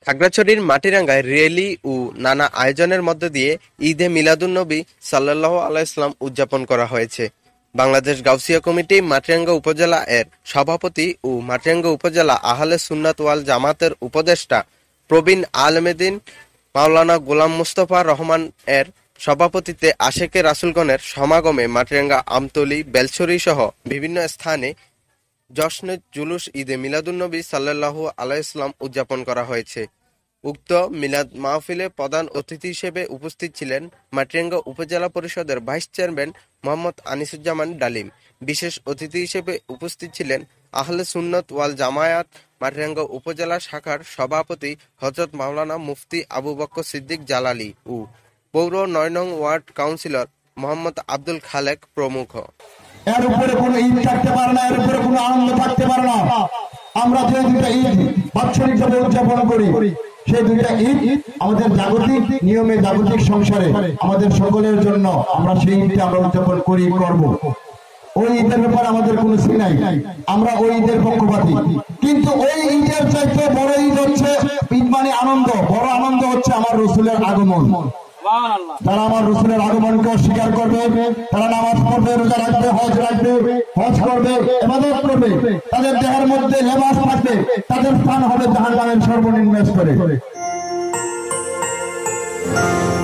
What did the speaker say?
খাগড়াছড়ির মাটিরাঙ্গায় র্যালি ও নানা আয়োজনের মধ্য দিয়ে ঈদে মিলাদুন্নবী সাল্লাল্লাহু আলাইহি ওয়াসাল্লাম উদযাপন করা হয়েছে। বাংলাদেশ গাউসিয়া কমিটি মাটিরাঙ্গা উপজেলা এর সভাপতি ও মাটিরাঙ্গা উপজেলা আহলে সুন্নাত ওয়াল জামাতের উপদেষ্টা প্রবীণ আলেমদিন মাওলানা গোলাম মোস্তফা রহমান এর সভাপতিত্বে আশেকে রাসূলগণের সমাগমে মাটিরাঙ্গা, আমতলী, বেলছড়ি সহ বিভিন্ন স্থানে জশ্নে জুলুস ঈদে মিলাদুন্নবী সাল্লাল্লাহু আলাইহি ওয়াসাল্লাম উদযাপন করা হয়েছে। উক্ত মিলাদ মাহফিলে প্রধান অতিথি হিসেবে উপস্থিত ছিলেন মাটিরাঙ্গা উপজেলা পরিষদের ভাইস চেয়ারম্যান মোহাম্মদ আনিসুজ্জামান ডালিম। বিশেষ অতিথি হিসেবে উপস্থিত ছিলেন আহলে সুন্নাত ওয়াল জামায়াত মাটিরাঙ্গা উপজেলা শাখার সভাপতি হযরত মাওলানা মুফতি আবু বকর সিদ্দিক জালালী ও পৌর ৯ নং ওয়ার্ড কাউন্সিলর মোহাম্মদ আব্দুল খালেক প্রমুখ। এর উপরে কোনো ঈদ থাকতে পারে না, এর উপরে কোনো আনন্দ থাকতে পারে না। আমরা যে দুইটা ঈদ বাৎসরিকভাবে উদযাপন করি, সেই দুইটা ঈদ আমাদের জাগতিক নিয়মে, জাগতিক সংসারে আমাদের সকলের জন্য আমরা সেই ঈদটা আমরা উদযাপন করি, করব। ওই ঈদের ব্যাপারে আমাদের কোনো সি নাই, আমরা ওই ঈদের পক্ষপাতী। কিন্তু ওই ঈদের চাইতে বড় ঈদ হচ্ছে ঈদ মানে আনন্দ। বড় আনন্দ হচ্ছে আমার রসুলের আগমন। তারা আমার রসুলের আগমনকে অস্বীকার করবে, তারা নামাজ পড়বে, রোজা রাখবে, হজ করবে, ইবাদত করবে, তাদের দেহের মধ্যে লেবাস থাকবে, তাদের স্থান হবে জাহান্নামের সর্বনিম্ন স্তরে।